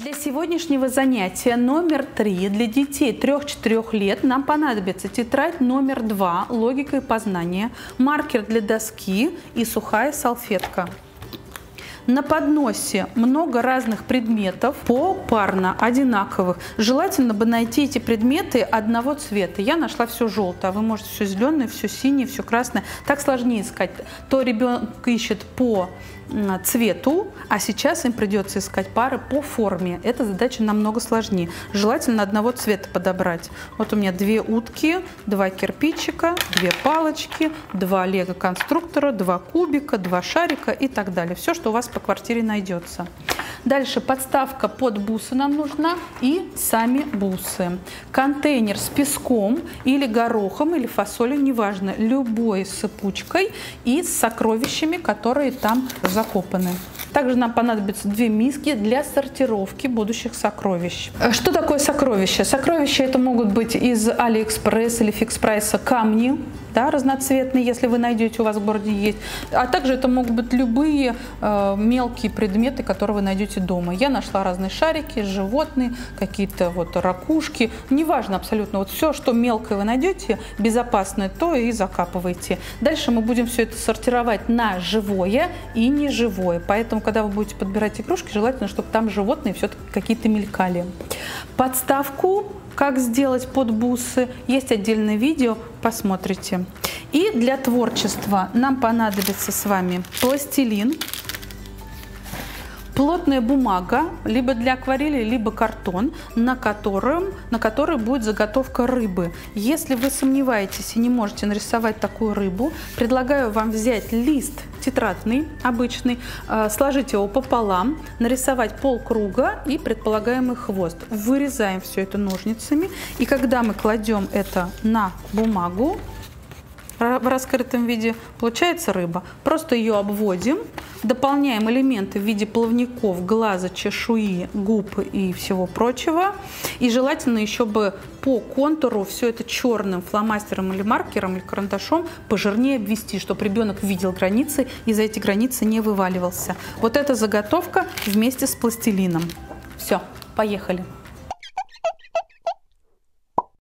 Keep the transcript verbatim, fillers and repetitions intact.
Для сегодняшнего занятия номер три для детей трёх-четырёх лет нам понадобится тетрадь номер два «Логика и познание», маркер для доски и сухая салфетка. На подносе много разных предметов, попарно одинаковых. Желательно бы найти эти предметы одного цвета. Я нашла все желтое, а вы можете все зеленое, все синее, все красное. Так сложнее искать. То ребенок ищет по цвету, а сейчас им придется искать пары по форме. Эта задача намного сложнее. Желательно одного цвета подобрать. Вот у меня две утки, два кирпичика, две палочки, два лего-конструктора, два кубика, два шарика и так далее. Все, что у вас по квартире найдется. Дальше подставка под бусы нам нужна и сами бусы. Контейнер с песком или горохом или фасолью, неважно, любой сыпучкой и с сокровищами, которые там закопаны. Также нам понадобятся две миски для сортировки будущих сокровищ. Что такое сокровища? Сокровища это могут быть из Алиэкспресс или Фикс-прайса камни, да, разноцветные, если вы найдете, у вас в городе есть. А также это могут быть любые э, мелкие предметы, которые вы найдете дома. Я нашла разные шарики, животные, какие-то вот ракушки. Неважно абсолютно. Вот все, что мелкое вы найдете, безопасное, то и закапывайте. Дальше мы будем все это сортировать на живое и неживое. Поэтому, когда вы будете подбирать игрушки, желательно, чтобы там животные все-таки какие-то мелькали. Подставку, как сделать под бусы, есть отдельное видео, посмотрите. И для творчества нам понадобится с вами пластилин, плотная бумага, либо для акварели, либо картон, на котором, на которой будет заготовка рыбы. Если вы сомневаетесь и не можете нарисовать такую рыбу, предлагаю вам взять лист тетрадный, обычный, сложить его пополам, нарисовать полкруга и предполагаемый хвост. Вырезаем все это ножницами, и когда мы кладем это на бумагу, в раскрытом виде получается рыба. Просто ее обводим, дополняем элементы в виде плавников, глаза, чешуи, губ и всего прочего. И желательно еще бы по контуру все это черным фломастером или маркером или карандашом пожирнее обвести, чтобы ребенок видел границы и за эти границы не вываливался. Вот эта заготовка вместе с пластилином. Все, поехали.